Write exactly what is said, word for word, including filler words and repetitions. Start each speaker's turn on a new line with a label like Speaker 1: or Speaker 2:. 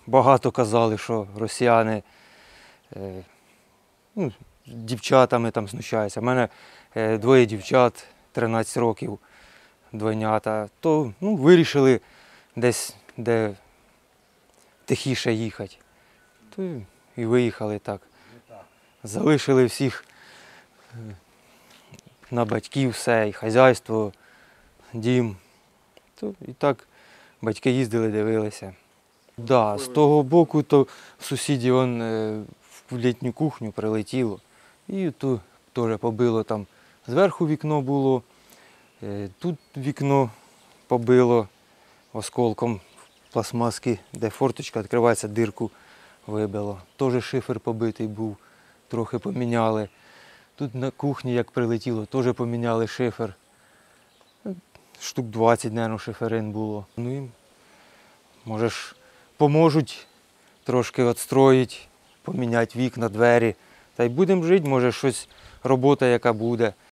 Speaker 1: багато казали, що росіяни е, ну, дівчатами там знущаються. У мене е, двоє дівчат, тринадцять років, двойнята. То ну, вирішили десь, де тихіше їхати. То і виїхали так. Залишили всіх на батьків все, і хазяйство, дім. То і так батьки їздили, дивилися. Да, з того боку то сусідів он, е, в літню кухню прилетіло. І тут теж побило там. Зверху вікно було, е, тут вікно побило осколком пластмаски, де форточка відкривається, дирку вибило. Теж шифер побитий був, трохи поміняли. Тут на кухні, як прилетіло, теж поміняли шифер. Штук двадцять, мабуть, шиферин було. Ну, їм, може ж, поможуть трошки відстроїти, поміняти вікна, двері. Та й будемо жити, може щось, робота яка буде.